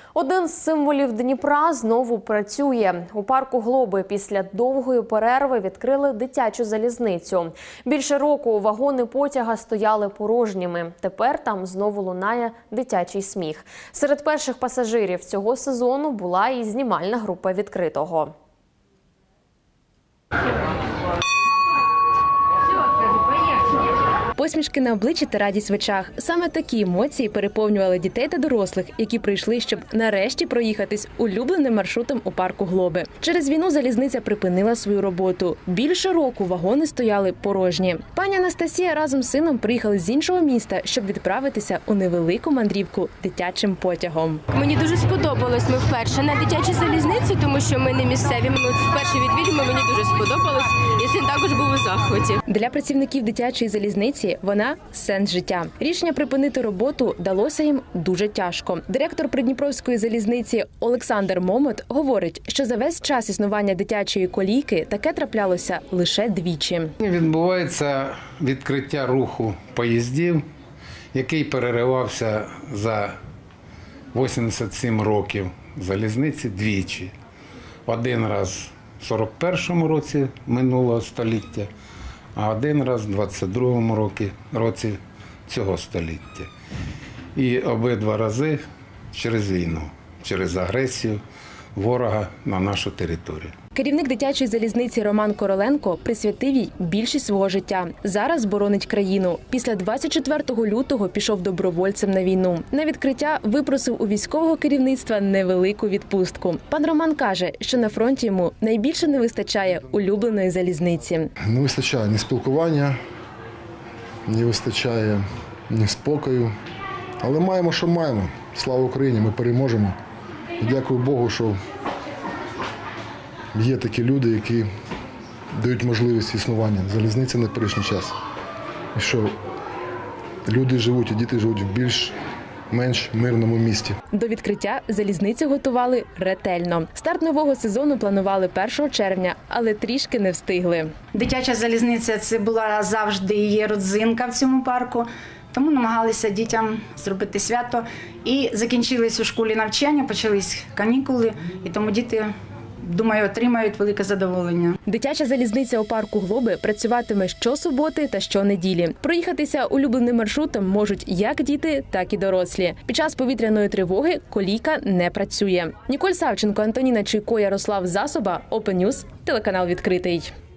Один з символів Дніпра знову працює. У парку Глоби після довгої перерви відкрили дитячу залізницю. Більше року вагони потяга стояли порожніми. Тепер там знову лунає дитячий сміх. Серед перших пасажирів цього сезону була і знімальна група «Відкритого». Посмішки на обличчі та радість в очах. Саме такі емоції переповнювали дітей та дорослих, які прийшли, щоб нарешті проїхатись улюбленим маршрутом у парку Глоби. Через війну залізниця припинила свою роботу. Більше року вагони стояли порожні. Пані Анастасія разом з сином приїхали з іншого міста, щоб відправитися у невелику мандрівку дитячим потягом. Мені дуже сподобалось. Ми вперше на дитячій залізниці, тому що ми не місцеві. Ми вперше відвідуємо, мені дуже сподобалось. І син також був у захваті. Для працівників дитячої залізниці вона – сенс життя. Рішення припинити роботу далося їм дуже тяжко. Директор Придніпровської залізниці Олександр Момот говорить, що за весь час існування дитячої колійки таке траплялося лише двічі. Відбувається відкриття руху поїздів, який переривався за 87 років залізниці двічі. Один раз в 41-му році минулого століття, а один раз в 22-му році цього століття. І обидва рази через війну, через агресію ворога на нашу територію. Керівник дитячої залізниці Роман Короленко присвятив їй більшість свого життя. Зараз боронить країну. Після 24 лютого пішов добровольцем на війну. На відкриття випросив у військового керівництва невелику відпустку. Пан Роман каже, що на фронті йому найбільше не вистачає улюбленої залізниці. Не вистачає ні спілкування, не вистачає ні спокою. Але маємо, що маємо. Слава Україні, ми переможемо. І дякую Богу, що є такі люди, які дають можливість існування. Залізниця не перший час. І що люди живуть, і діти живуть в більш-менш мирному місті. До відкриття залізницю готували ретельно. Старт нового сезону планували 1 червня, але трішки не встигли. Дитяча залізниця – це була завжди її родзинка в цьому парку. Тому намагалися дітям зробити свято. І закінчились у школі навчання, почались канікули, і тому діти, думаю, отримають велике задоволення. Дитяча залізниця у парку Глоби працюватиме щосуботи та щонеділі. Проїхатися улюбленим маршрутом можуть як діти, так і дорослі. Під час повітряної тривоги колійка не працює. Ніколь Савченко, Антоніна Чуйко, Ярослав Засоба, Open News, телеканал «Відкритий».